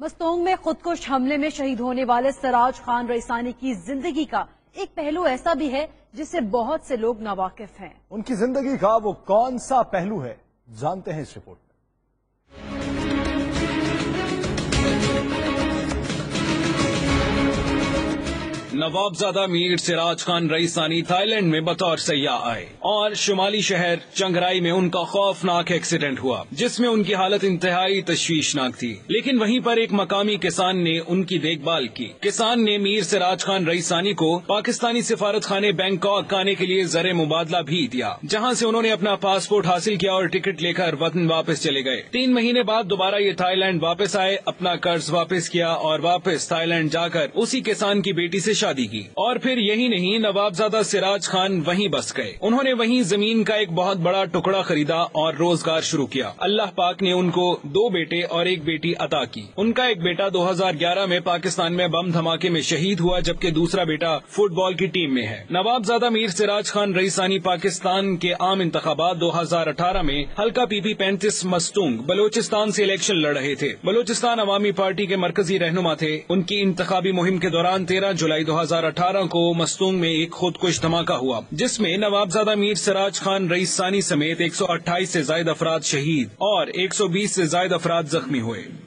مستونگ میں خودکش حملے میں شہید ہونے والے سراج خان رئیسانی کی زندگی کا ایک پہلو ایسا بھی ہے جس سے بہت سے لوگ ناواقف ہیں۔ ان کی زندگی کا وہ کون سا پہلو ہے، جانتے ہیں اس رپورٹ میں۔ نوابزادہ میر سراج خان رئیسانی تھائی لینڈ میں بطور سیاح آئے اور شمالی شہر چنگرائی میں ان کا خوفناک ایکسیڈنٹ ہوا جس میں ان کی حالت انتہائی تشویشناک تھی، لیکن وہیں پر ایک مقامی کسان نے ان کی دیکھ بھال کی۔ کسان نے میر سراج خان رئیسانی کو پاکستانی سفارت خانے بینکاک آنے کے لیے زر مبادلہ بھی دیا، جہاں سے انہوں نے اپنا پاسپورٹ حاصل کیا اور ٹکٹ لے کر وطن واپس چلے گئے۔ 3 مہینے بعد دوبارہ یہ تھائی لینڈ واپس آئے، اپنا قرض واپس کیا اور واپس تھائی لینڈ جا کر اسی کسان کی بیٹی سے شادی کی، اور پھر یہی نہیں، نوابزادہ سراج خان وہیں بس گئے۔ انہوں نے وہیں زمین کا ایک بہت بڑا ٹکڑا خریدا اور روزگار شروع کیا۔ اللہ پاک نے ان کو 2 بیٹے اور 1 بیٹی عطا کی۔ ان کا ایک بیٹا 2011 میں پاکستان میں بم دھماکے میں شہید ہوا، جبکہ دوسرا بیٹا فٹ بال کی ٹیم میں ہے۔ نوابزادہ میر سراج خان رئیسانی پاکستان کے عام انتخابات 2018 میں حلقہ پی پی 35 مستونگ بلوچستان سے الیکشن لڑ رہے تھے۔ بلوچستان عوامی پارٹی کے مرکزی رہنما تھے۔ ان کی انتخابی مہم کے دوران 13 جولائی 2018 کو مستونگ میں ایک خودکش دھماکہ ہوا، جس میں نوابزادہ میر سراج خان رئیسانی سمیت 128 سے زائد افراد شہید اور 120 سے زائد افراد زخمی ہوئے۔